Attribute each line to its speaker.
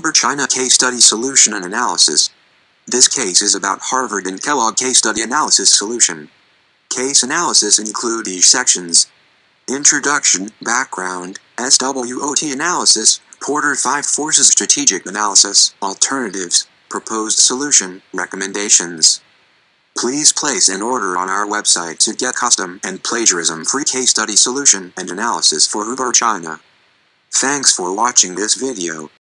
Speaker 1: Uber China Case Study Solution and Analysis. This case is about Harvard and Kellogg Case Study Analysis Solution. Case analysis include these sections: Introduction, Background, SWOT Analysis, Porter 5 Forces Strategic Analysis, Alternatives, Proposed Solution, Recommendations. Please place an order on our website to get custom and plagiarism-free case study solution and analysis for Uber China. Thanks for watching this video.